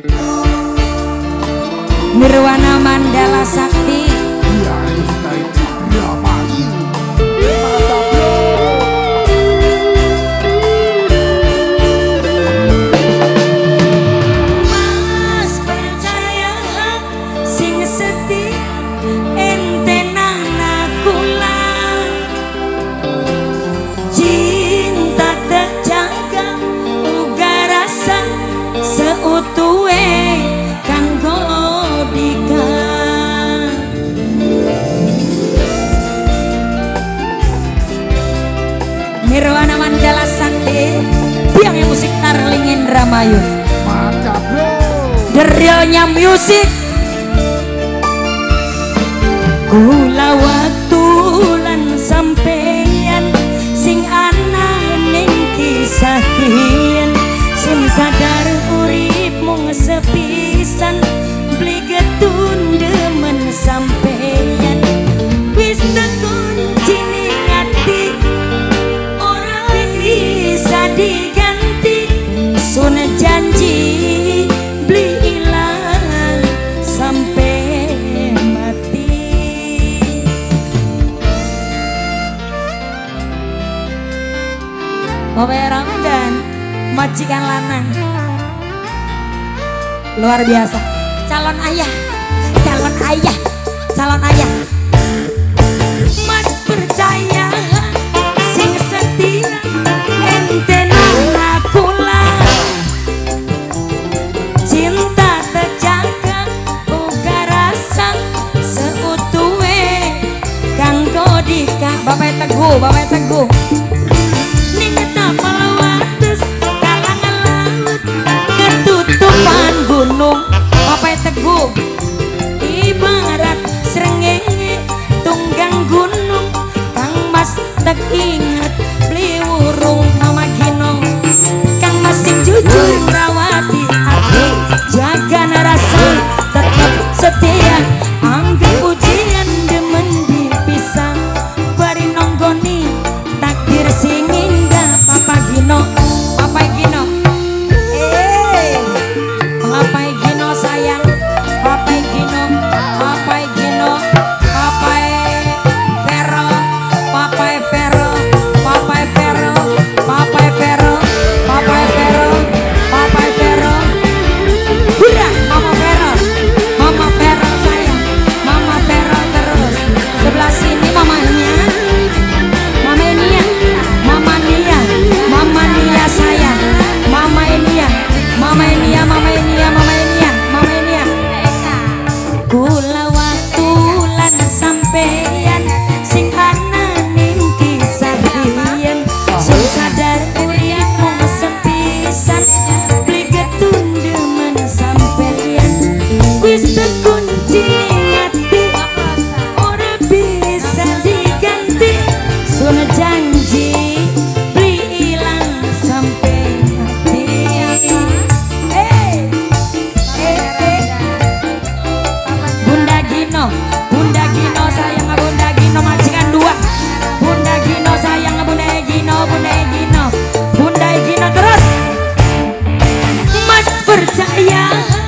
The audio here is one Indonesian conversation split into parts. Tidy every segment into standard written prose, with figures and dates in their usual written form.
Nirwana Mandala Sakti. Iya, itu sudah itu. Iya, Maju. Mantap, bro. Mas percaya sing setia ente nana kula. Cinta terjaga uga rasa seutuhe kanggo dika. Nirwana Mandala Sakti, biang yang musik Tarling Indramayu. Mantap, bro. The realnya musik. Kula waktu lan sampeyan sing ana ning kisah kian, sing sadar urip mung sepisan, beli getun demen sampeyan. Wis tekunci ning ati ora bisa diganti, sun janji beli ilang sampai mati. Bapak Ramadan, majikan lanang luar biasa, calon ayah, calon ayah, calon ayah. Mas percaya sing setia ente nana kula. Cinta terjaga uga rasa seutuhe kanggo dika. Bapak Teguh, Bapak Teguh. Ning tapal wates kalangan laut ketutupan gunung. Bapak Teguh ibarat srengenge tunggang gunung, Kang Mas tak ingat beli urung. Mama Gino Kang Mas sing jujur rawati hati, jaga rasa tetap setia, anggap ujian demen dipisah, bari nonggoni takdir sing indah. Papa Gino, Papa Gino, Papa Gino sayang, Papa Gino, Papa Gino, Papa Vero, Papa Vero, Papa Vero, Papa Vero, Papa Vero, Papa Vero. Hurra, Mama Vero, Mama Vero sayang, Mama Vero terus. Sebelah sini mamanya, Mama Nia, Mama Nia, Mama Nia sayang, Mama Nia, Mama Nia, Mama Nia, Mama Nia, Mama Nia. Kula waktu lan sampeyan sing ana ning kisah riyen, sing sadar urip mung sepisan, beli getun demen sampeyan. Wis tekunci ati ora bisa diganti, sun janji beli ilang sampai mati. Bunda Gino, Bunda Gino sayang, Bunda Gino majikan dua. Bunda Gino sayang, Bunda Gino, Bunda Gino, Bunda Gino terus. Mas percaya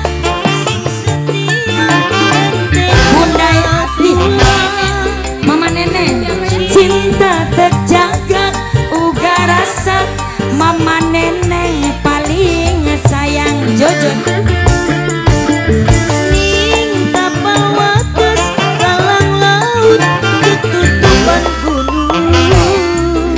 Bunda Ati, Mama Nenek, cinta terjaga uga rasa, Mama Nenek paling sayang. Jojo ning tapal wates kalang laut ketutupan gunung,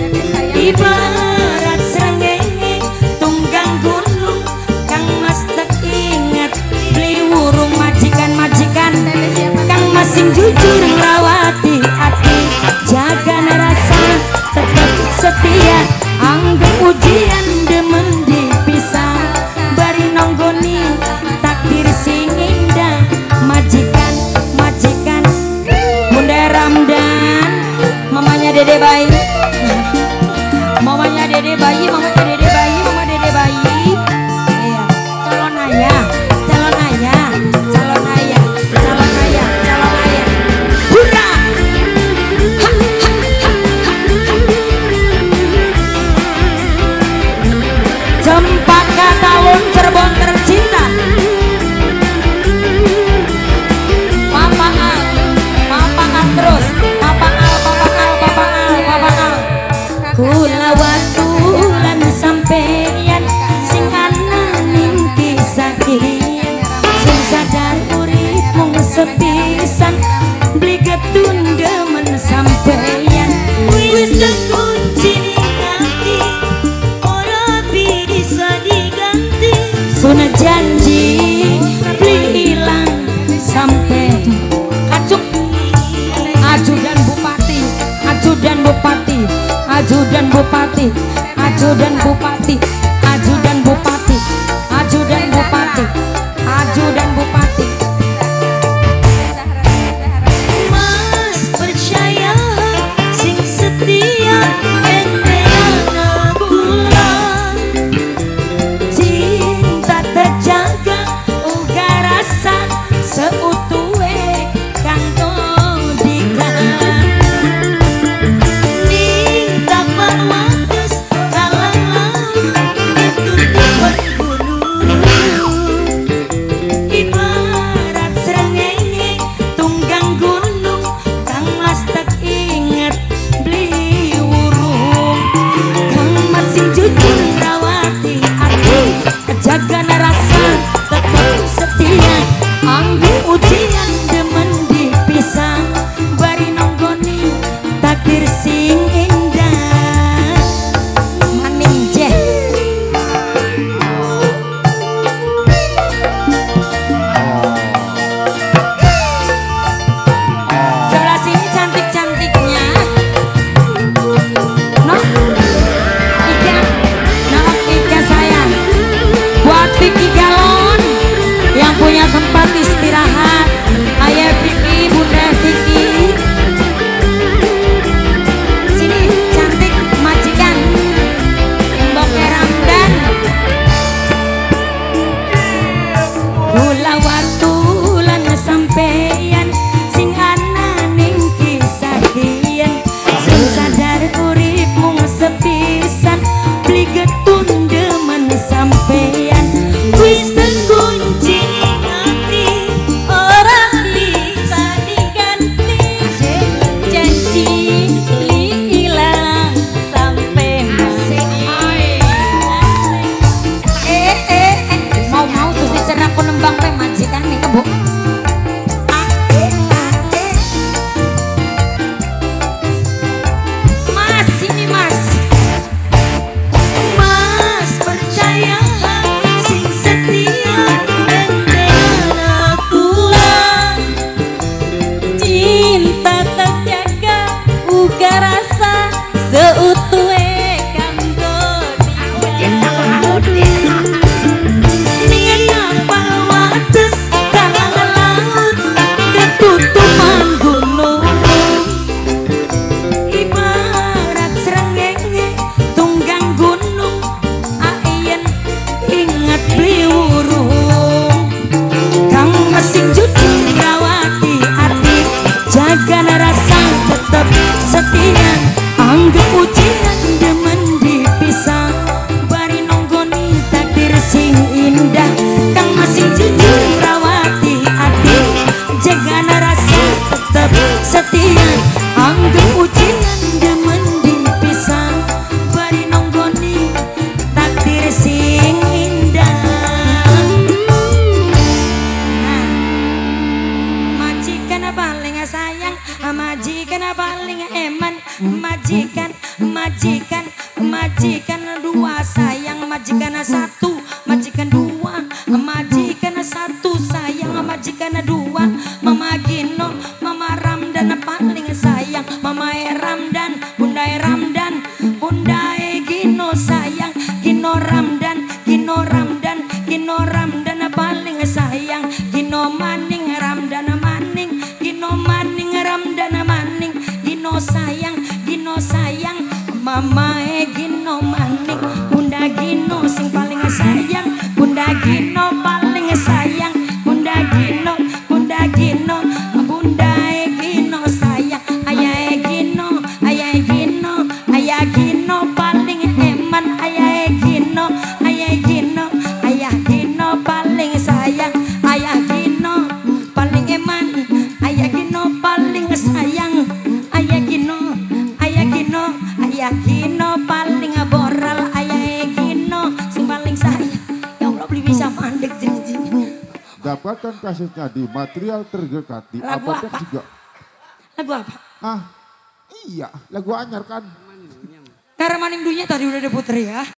ibarat srengenge tunggang gunung, Kang Mas tak ingat beli urung. Majikan-majikan Kang Mas sing jujur rawati hati, jaga rasa tetap setia, anggap ujian demen dipisah, bari nonggoni takdir sing indah. Majikan-majikan Bunda Ramdan, mamanya Dede Bayi, mamanya Dede Bayi, mamanya Dede Bayi, mama Dede Bayi. Iya, calon ayah, calon ayah, calon ayah, calon ayah, calon ayah. Bunda janji beli hilang sampai acuk ajudan bupati ajudan bupati ajudan bupati ajudan bupati ajudan bupati ajudan bupati ajudan bupati. Mas percaya sing setia ente anak kula cinta terjaga uga rasa seutuhe kanggo dikan ning tapan wates kalang laut itu tuan gunung ibarat srengenge tunggang gunung kang mas tak inget beli urung kang masih jujur rawati hati jaga rasa tetap setia anggu ujian demen dipisah bari nonggoni takdir sing indah maning jeh. Sebelah sini cantik-cantiknya noh Ika noh Ika sayang buat Vicky Galon yang punya tempat istirahat ayah Vicky bunda Vicky sini cantik majikan Mbok Ramdan gula waktu lan sampeyan sing ana ning kisah kian sing sadar urip mung sepisan beli getun demen sampeyan wis terkunci hati orang bisa diganti janji hilang sampai mati mau susi cerah ku nembang pe majikan nih kebu mas ini mas mas percaya sing setia ente anak kula cinta terjaga uga rasa seutuhe kanggo ningen kapal wates kalang laut ketutupan gunung ibarat srengenge tunggang gunung ayen ingat beli urung kang masing jujur rawati hati jaga rasa tetap setia anggap ujian demen dipisah bari nonggoni takdir sing indah kang masing jujur rawati hati jaga rasa tetap setia anggap ujian demen dipisah bari nonggoni takdir sing indah. Majikan paling sayang majikan paling eman majikan majikan majikan dua sayang majikan satu majikan dua majikan satu sayang majikan dua mama Gino mama Ramdan paling sayang mama Ramdan bunda Ramdan bunda Gino sayang Gino Ramdan Gino Ramdan Gino Ramdan paling sayang Gino Maning Ramdan Maning Gino Maning Ramdan Maning Gino sayang mama Gino Maning bunda Gino sing paling sayang bunda Gino paling sayang bunda Gino bunda Gino bunda Gino sayang ayah Gino ayah Gino paling eman ayah Gino paling sayang ayah Gino paling eman ayah Gino paling sayang ayah Gino paling boral ayah Gino sing paling sayang ya Allah beli bisa mandek jadi Dapatkan kasetnya di Material Tergekati. Lagu apa? Juga. Lagu apa? Ah, iya, lagu anyar kan. Karena maning dunia tadi udah diputer ya.